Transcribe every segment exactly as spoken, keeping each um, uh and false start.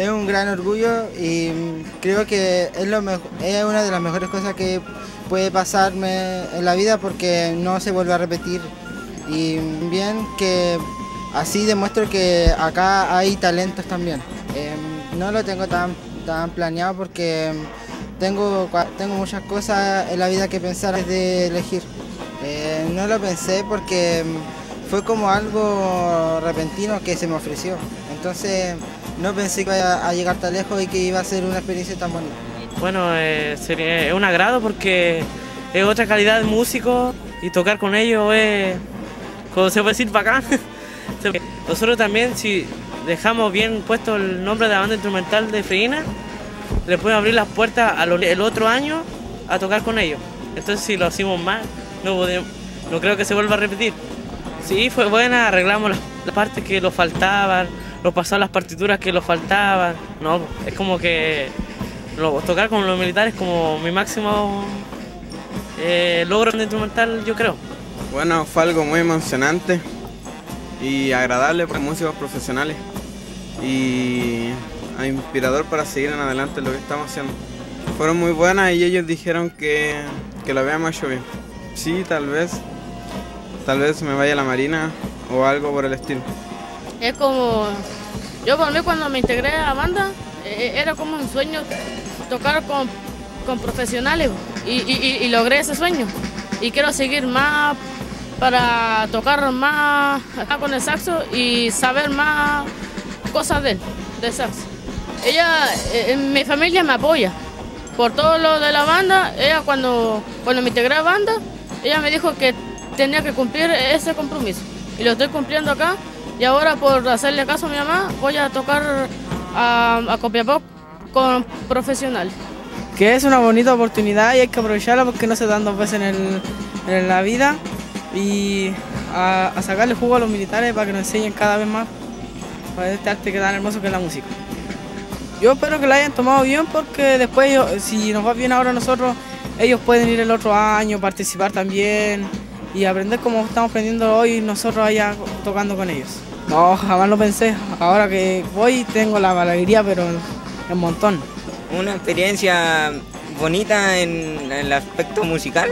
es un gran orgullo y creo que es, lo es una de las mejores cosas que puede pasarme en la vida porque no se vuelve a repetir. Y bien que así demuestro que acá hay talentos también. Eh, no lo tengo tan, tan planeado porque tengo, tengo muchas cosas en la vida que pensar antes de elegir. Eh, no lo pensé porque fue como algo repentino que se me ofreció. Entonces no pensé que iba a llegar tan lejos y que iba a ser una experiencia tan bonita. Bueno, eh, sería, es un agrado porque es otra calidad de músico y tocar con ellos es, como se puede decir, bacán. Nosotros también, si dejamos bien puesto el nombre de la banda instrumental de Freina, le podemos abrir las puertas al el otro año a tocar con ellos. Entonces si lo hacemos mal, no, podemos, no creo que se vuelva a repetir. Sí, fue buena, arreglamos las, las partes que nos faltaban, nos pasamos las partituras que nos faltaban. No, es como que lo, tocar con los militares como mi máximo eh, logro instrumental, yo creo. Bueno, fue algo muy emocionante y agradable para músicos profesionales y inspirador para seguir en adelante lo que estamos haciendo. Fueron muy buenas y ellos dijeron que, que lo habíamos hecho bien. Sí, tal vez, tal vez me vaya a la Marina o algo por el estilo. Es como, yo por mí cuando me integré a la banda, eh, era como un sueño tocar con, con profesionales y, y, y logré ese sueño. Y quiero seguir más para tocar más con el saxo y saber más cosas de él, del saxo. Ella, eh, mi familia me apoya por todo lo de la banda. Ella cuando, cuando me integré a la banda, ella me dijo que tenía que cumplir ese compromiso. Y lo estoy cumpliendo acá. Y ahora por hacerle caso a mi mamá, voy a tocar a, a Copiapó con profesionales. Que es una bonita oportunidad y hay que aprovecharla porque no se dan dos veces en, el, en la vida. Y a, a sacarle jugo a los militares para que nos enseñen cada vez más para este arte que tan hermoso que es la música. Yo espero que la hayan tomado bien porque después, ellos, si nos va bien ahora nosotros, ellos pueden ir el otro año, participar también y aprender como estamos aprendiendo hoy nosotros allá tocando con ellos. No, jamás lo pensé. Ahora que voy tengo la alegría, pero un montón. Una experiencia bonita en el aspecto musical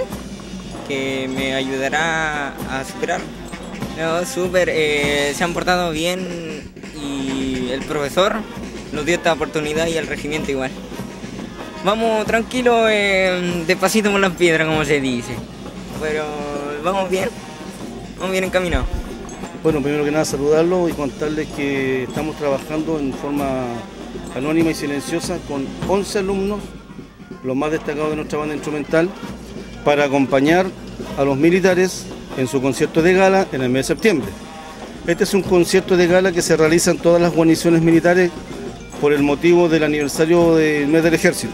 que me ayudará a superar. No, súper, eh, se han portado bien y el profesor nos dio esta oportunidad y el regimiento igual. Vamos tranquilos, eh, despacito por las piedras, como se dice. Pero vamos bien, vamos bien encaminados. Bueno, primero que nada saludarlo y contarles que estamos trabajando en forma anónima y silenciosa con once alumnos, los más destacados de nuestra banda instrumental, para acompañar a los militares en su concierto de gala en el mes de septiembre. Este es un concierto de gala que se realiza en todas las guarniciones militares por el motivo del aniversario del mes del ejército.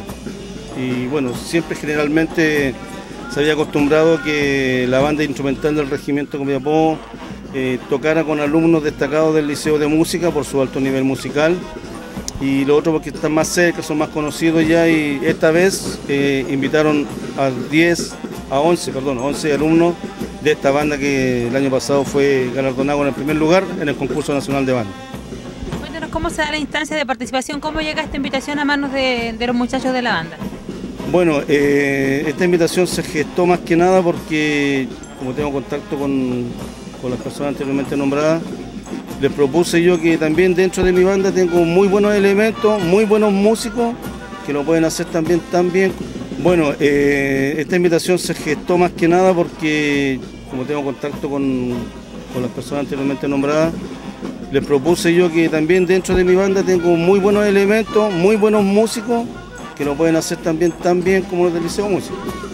Y bueno, siempre generalmente se había acostumbrado que la banda instrumental del regimiento Copiapó eh, tocara con alumnos destacados del Liceo de Música por su alto nivel musical. Y lo otro porque están más cerca, son más conocidos ya, y esta vez eh, invitaron a diez, a once, perdón, once alumnos de esta banda que el año pasado fue galardonado en el primer lugar en el concurso nacional de banda. Cuéntanos cómo se da la instancia de participación, cómo llega esta invitación a manos de, de los muchachos de la banda. Bueno, eh, esta invitación se gestó más que nada porque, como tengo contacto con, con las personas anteriormente nombradas, les propuse yo que también dentro de mi banda tengo muy buenos elementos, muy buenos músicos que lo pueden hacer también tan bien. Bueno, eh, esta invitación se gestó más que nada porque, como tengo contacto con, con las personas anteriormente nombradas, les propuse yo que también dentro de mi banda tengo muy buenos elementos, muy buenos músicos que lo pueden hacer también tan bien como los del Liceo de Música.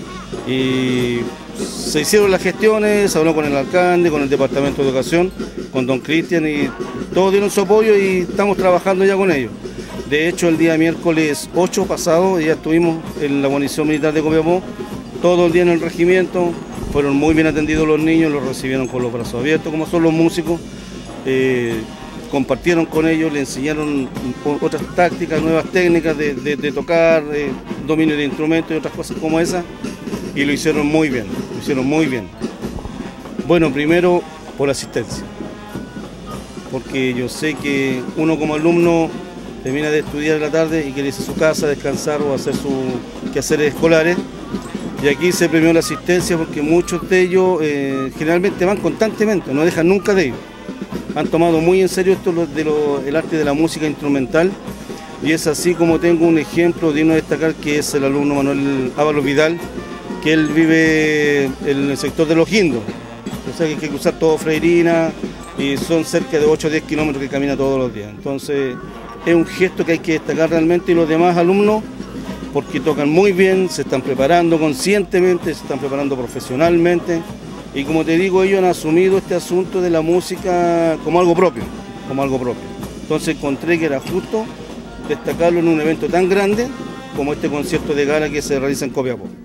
Y se hicieron las gestiones, se habló con el alcalde, con el departamento de educación, con don Cristian, y todos dieron su apoyo y estamos trabajando ya con ellos. De hecho, el día miércoles ocho pasado ya estuvimos en la guarnición militar de Copiapó, todo el día en el regimiento, fueron muy bien atendidos los niños, los recibieron con los brazos abiertos, como son los músicos, eh, compartieron con ellos, le enseñaron otras tácticas, nuevas técnicas de, de, de tocar, de dominio de instrumentos y otras cosas como esas, y lo hicieron muy bien, lo hicieron muy bien. Bueno, primero por asistencia, porque yo sé que uno como alumno termina de estudiar en la tarde y quiere irse a su casa a descansar o hacer sus quehaceres escolares. Y aquí se premió la asistencia porque muchos de ellos eh, generalmente van constantemente, no dejan nunca de ir. Han tomado muy en serio esto de lo, el arte de la música instrumental, y es así como tengo un ejemplo digno de destacar, que es el alumno Manuel Ábalos Vidal, que él vive en el sector de Los Guindos, o sea que hay que cruzar todo Freirina y son cerca de ocho o diez kilómetros que camina todos los días. Entonces es un gesto que hay que destacar realmente, y los demás alumnos, porque tocan muy bien, se están preparando conscientemente, se están preparando profesionalmente, y como te digo, ellos han asumido este asunto de la música como algo propio, como algo propio. Entonces encontré que era justo destacarlo en un evento tan grande como este concierto de gala que se realiza en Copiapó.